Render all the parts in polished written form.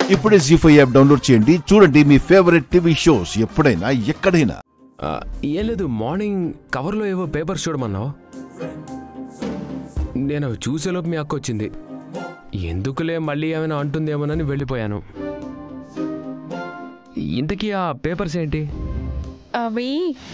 ఇప్పుడే జీ5 app download చేయండి, చూడండి మీ ఫేవరెట్ టీవీ షోస్ ఎప్పుడైనా ఎక్కడైనా. ఏం లేదు, మార్నింగ్ కవర్లో ఏవో పేపర్స్ చూడమన్నావు. నేను చూసేలోపు మీ అక్క వచ్చింది. ఎందుకులే మళ్ళీ ఏమైనా అంటుందేమోనని వెళ్ళిపోయాను. ఇంతకీ ఆ పేపర్స్ ఏంటి? అవి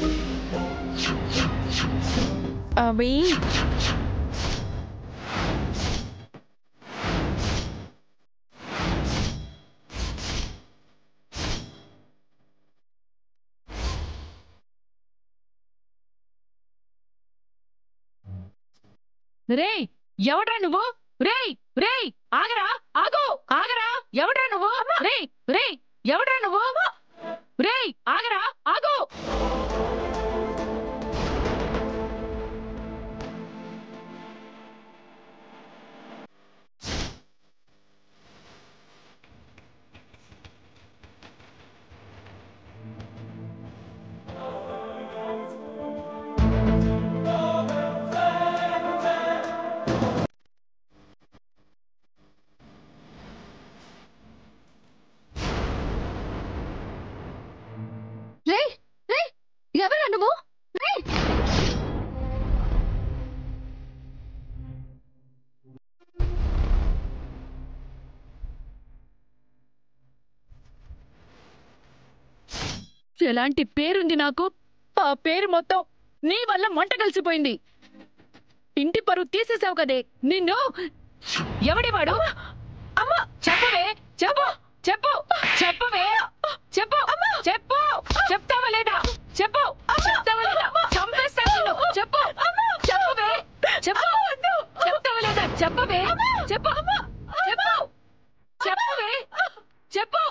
రే ఎవడ్రా నువ్వు? రే రే ఆగరా, ఆగు, ఆగరా, ఎవడ్రా నువ్వు? రే రే ఎవడ్రా నువ్వు? రే ఆగరా, ఆగు. రే రే ఎవరా నువ్వు? రే ఎలాంటి పేరుంది నాకు? ఆ పేరు మొత్తం నీ వల్ల మంట కలిసిపోయింది. ఇంటి పరువు తీసేసావు కదే నిన్ను. ఎవడివాడు? అమ్మా చెప్పవే, చెప్పు చెప్పు చెప్పవే, చెప్పు చెప్పు, చెప్తావా లేదా? చెప్పు చెప్తావా లేదా? చంపేస్తాను నిన్ను. చెప్పు చెప్పవే, చెప్పు చెప్తావా లేదా? చెప్పవే, చెప్పు చెప్పు చెప్పవే, చెప్పు.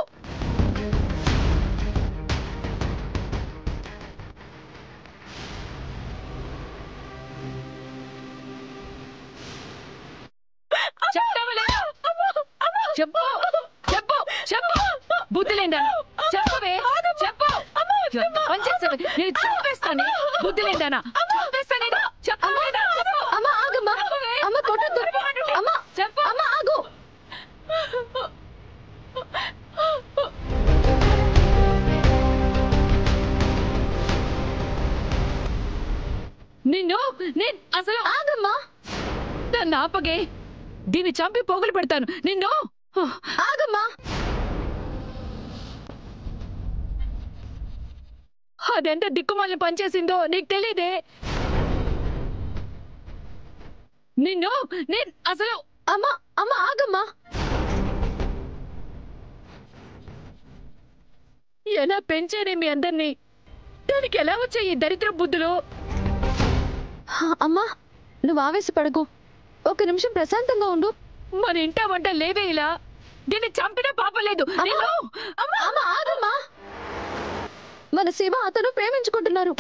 చెప్తావా లేదా? చెప్పు చెప్పు చెప్పు, బుద్ధి లేదా? చెప్పవే, చెప్పు. పనిచేస్తాను, నేను చంపేస్తాను. బుద్ధి లేదానా? చంపేస్తాను. చెప్పలేదా? అమ్మ ఆగమ్మా, అమ్మ కొట్టొద్దు. అమ్మ చెప్పు, అమ్మ ఆగు. నిన్ను నేను అసలు ఆగమ్మా, నన్ను ఆపగే. దీన్ని చంపి పోగులు పెడతాను నిన్ను. ఆగమ్మా. అదెంత దిక్కుమాలిన పనిచేసిందో నీకు తెలీదే. నిన్ను నేను అసలు అమ్మ అమ్మ ఆగమ్మా. ఎలా పెంచానే మీ అందరినీ? దానికి ఎలా వచ్చాయి ఈ దరిద్ర బుద్ధులు? అమ్మా నువ్వు ఆవేశపడకు, ఒక నిమిషం ప్రశాంతంగా ఉండు. మన ఇంట వంట లేవే ఇలా. దీన్ని చంపినా పాపం లేదు. ఆగమ్మా, మన శివ అతను ప్రేమించుకుంటున్నారు.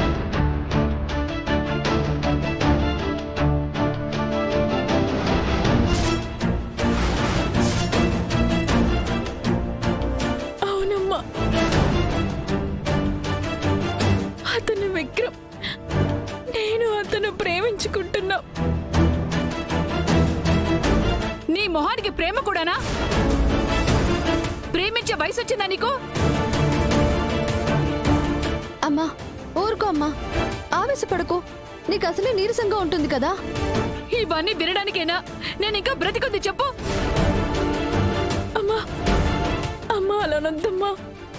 అవునమ్మా, అతను విక్రమ్, నేను అతను ప్రేమించుకుంటున్నా. నీ మొహానికి ప్రేమ కూడానా? ప్రేమించే వయసు వచ్చిందా నీకు? అమ్మా ఊరుకో అమ్మా, ఆవేశపడకు. నీకు అసలే నీరసంగా ఉంటుంది కదా. ఇవన్నీ వినడానికేనా నేను ఇంకా బ్రతికుంది? చెప్పు. అమ్మా అమ్మా అలానొద్దమ్మా.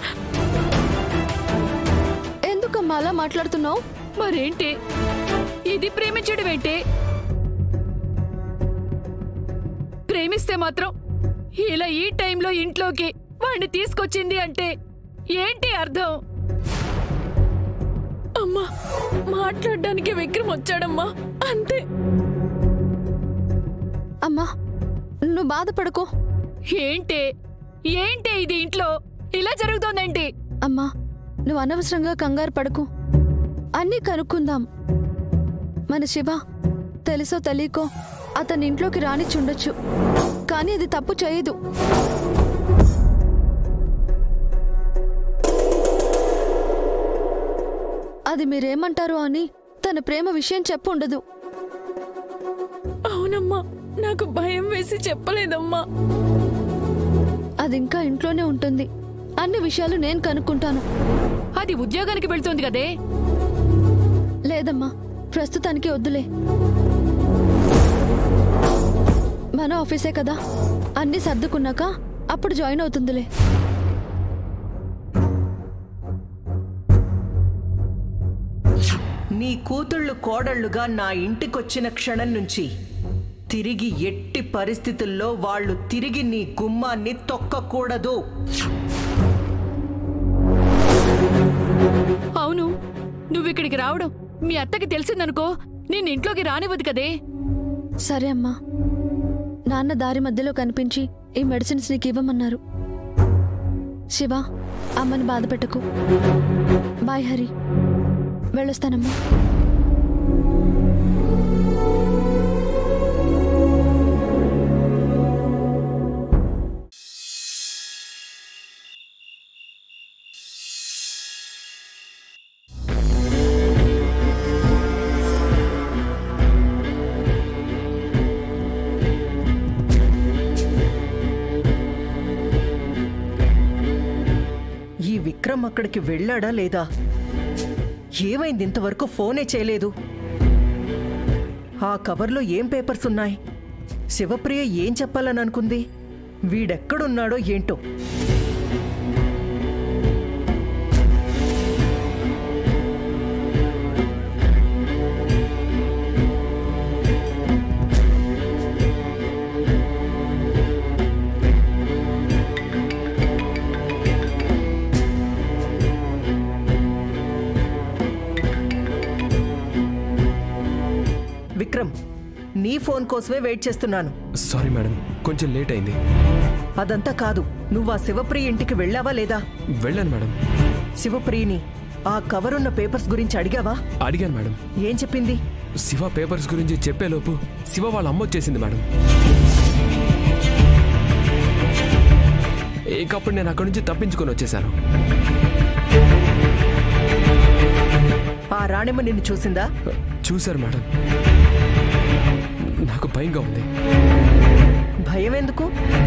ఎందుకమ్మా అలా మాట్లాడుతున్నావు? మరేంటి, ఇది ప్రేమించడం ఏంటి? ప్రేమిస్తే మాత్రం ఇలా ఈ టైంలో ఇంట్లోకి వాడిని తీసుకొచ్చింది అంటే ఏంటి అర్థం? అమ్మా మాట్లాడడానికి విక్రమ్ వచ్చాడమ్మా, అంతే. అమ్మా నువ్వు బాధపడకు. ఏంటి ఏంటి ఇది ఇంట్లో ఇలా జరుగుతోందేంటి? అమ్మా నువ్వు అనవసరంగా కంగారు పడకు, అన్నీ కనుక్కుందాం. మన శివ తెలుసో తెలియకో అతని ఇంట్లోకి రానిచ్చుండొచ్చు, కానీ అది తప్పు చేయదు. అది మీరేమంటారో అని తన ప్రేమ విషయం చెప్పుండదు. అవునమ్మా, నాకు భయం వేసి చెప్పలేదమ్మా. అది ఇంకా ఇంట్లోనే ఉంటుంది. అన్ని విషయాలు నేను కనుక్కుంటాను. అది ఉద్యోగానికి వెళ్తోంది కదే. లేదమ్మా, ప్రస్తుతానికి వద్దులే. మన ఆఫీసే కదా, అన్ని సర్దుకున్నాక అప్పుడు జాయిన్ అవుతుందిలే. నీ కూతుళ్ళు కోడళ్లుగా నా ఇంటికొచ్చిన క్షణం నుంచి తిరిగి ఎట్టి పరిస్థితుల్లో వాళ్ళు తిరిగి నీ గుమ్మాన్ని తొక్కకూడదు. అవును, నువ్విక్కడికి రావడం మీ అత్తకి తెలిసిందనుకో, నేను ఇంట్లోకి రానివ్వదు కదే. సరే అమ్మా, నాన్న దారి మధ్యలో కనిపించి ఈ మెడిసిన్స్ నీకు ఇవ్వమన్నారు. శివ, అమ్మని బాధ పెట్టకు. బాయ్ హరి, వెళ్ళొస్తానమ్మా. ఈ విక్రమ్ అక్కడికి వెళ్ళాడా లేదా? ఏమైంది? ఇంతవరకు ఫోనే చేయలేదు. ఆ కవర్లో ఏం పేపర్స్ ఉన్నాయి? శివప్రియ ఏం చెప్పాలని అనుకుంది? వీడెక్కడున్నాడో ఏంటో. విక్రమ్, నీ ఫోన్ కోసమే వెయిట్ చేస్తున్నాను. సారీ మేడం, కొంచెం లేట్ అయింది. అదంతా కాదు, నువ్వు ఆ శివప్రియ ఇంటికి వెళ్ళావా లేదా? వెళ్ళాను మేడం. శివప్రియని ఆ కవరున్న పేపర్స్ గురించి అడిగావా? అడిగాను మేడం. ఏం చెప్పింది? శివ పేపర్స్ గురించి చెప్పేలోపు శివ వాళ్ళ అమ్మ వచ్చేసింది మేడం. ఇకప్పుడు నేను అక్కడి నుంచి తప్పించుకొని వచ్చేసాను. ఆ రాణెమ్మ నిన్ను చూసిందా? చూశారు మేడం. నాకు భయంగా ఉంది. భయం ఎందుకు?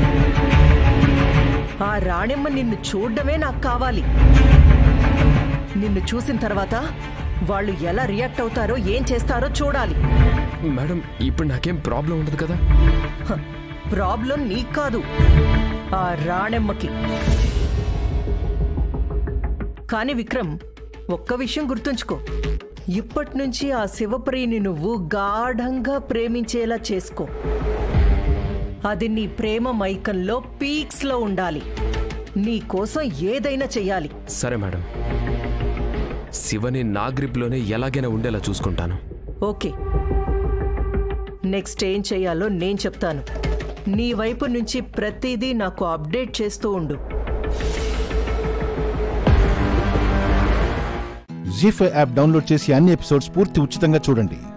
ఆ రాణెమ్మ నిన్ను చూడడమే నాకు కావాలి. నిన్ను చూసిన తర్వాత వాళ్ళు ఎలా రియాక్ట్ అవుతారో, ఏం చేస్తారో చూడాలి. మేడం, ఇప్పుడు నాకేం ప్రాబ్లం ఉండదు కదా? ప్రాబ్లం నీకు కాదు, ఆ రాణెమ్మకి. కానీ విక్రమ్, ఒక్క విషయం గుర్తుంచుకో. ఇప్పటి నుంచి ఆ శివప్రియని నువ్వు గాఢంగా ప్రేమించేలా చేసుకో. అది నీ ప్రేమ మైకంలో పీక్స్లో ఉండాలి. నీ కోసం ఏదైనా చెయ్యాలి. సరే మేడం, శివని నా గ్రిప్లోనే ఎలాగైనా ఉండేలా చూసుకుంటాను. ఓకే, నెక్స్ట్ ఏం చెయ్యాలో నేను చెప్తాను. నీ వైపు నుంచి ప్రతిదీ నాకు అప్డేట్ చేస్తూ ఉండు. జీ5 యాప్ డౌన్లోడ్ చేసి అన్ని ఎపిసోడ్స్ పూర్తి ఉచితంగా చూడండి.